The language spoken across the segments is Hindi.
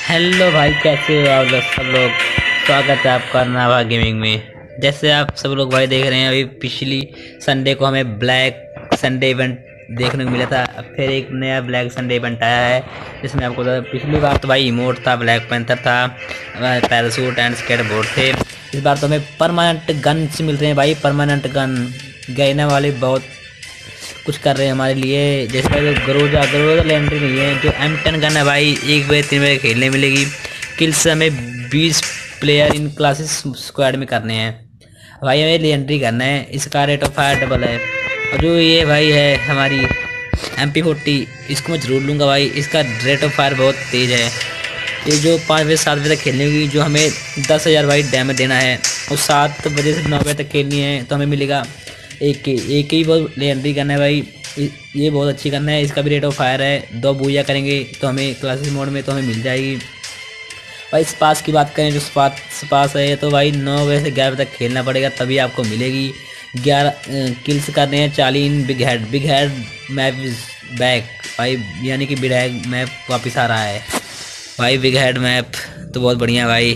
हेलो भाई, कैसे हो आप लोग सब लोग। स्वागत है आपका नावा गेमिंग में। जैसे आप सब लोग भाई देख रहे हैं, अभी पिछली संडे को हमें ब्लैक संडे इवेंट देखने को मिला था। अब फिर एक नया ब्लैक संडे इवेंट आया है, जिसमें आपको पिछली बार तो भाई इमोट था, ब्लैक पैंथर था, पैरासूट एंड स्केट बोर्ड थे। इस बार तो हमें परमानेंट गन से मिल रहे हैं भाई, परमानेंट गन। गैना वाले बहुत कुछ कर रहे हैं हमारे लिए। जैसे ग्रोजा ग्रोजा लेंड्री नहीं है, जो M10 गन है भाई, 1 व 3 बजे खेलने मिलेगी। किल्स हमें 20 प्लेयर इन क्लासेस स्क्वाड में करने हैं भाई, हमें लेंड्री करना है। इसका रेट ऑफ फायर डबल है। और जो ये भाई है हमारी MP40, इसको मैं जरूर लूँगा भाई। इसका रेट ऑफ फायर बहुत तेज़ है। ये जो 5 बजे 7 बजे तक खेलने होगी, जो हमें 10,000 भाई डैमेज देना है, और 7 बजे से 9 बजे तक खेलनी है, तो हमें मिलेगा एक ही बहुत लेजेंडरी गन है भाई। ये बहुत अच्छी गन है। इसका भी रेट ऑफ फायर है। 2 बूया करेंगे तो हमें क्लासिक मोड में तो हमें मिल जाएगी भाई। स्पास की बात करें, जो स्पास है तो भाई 9 बजे से 11 बजे तक खेलना पड़ेगा, तभी आपको मिलेगी। 11 किल्स करने हैं। 40 बिग हेड मैप बैक भाई, यानी कि बिग हेड मैप वापस आ रहा है भाई। बिग हेड मैप तो बहुत बढ़िया भाई।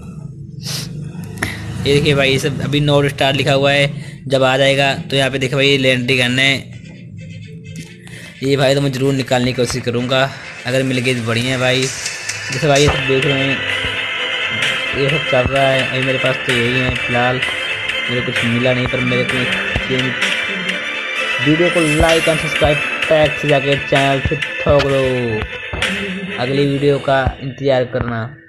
ये देखिए भाई, ये सब अभी नोट स्टार लिखा हुआ है। जब आ जाएगा तो यहाँ पे देखो भाई, ये लेंड्री गन है ये भाई, तो मैं ज़रूर निकालने की कोशिश करूँगा। अगर मिल गई तो बढ़िया है भाई। जैसे भाई ये सब देख रहे हैं, ये सब चल रहा है अभी। मेरे पास तो यही है फिलहाल, मेरे कुछ मिला नहीं, पर मेरे को वीडियो को लाइक और सब्सक्राइब टैग से जाके चैनल से ठोक दो। अगली वीडियो का इंतज़ार करना।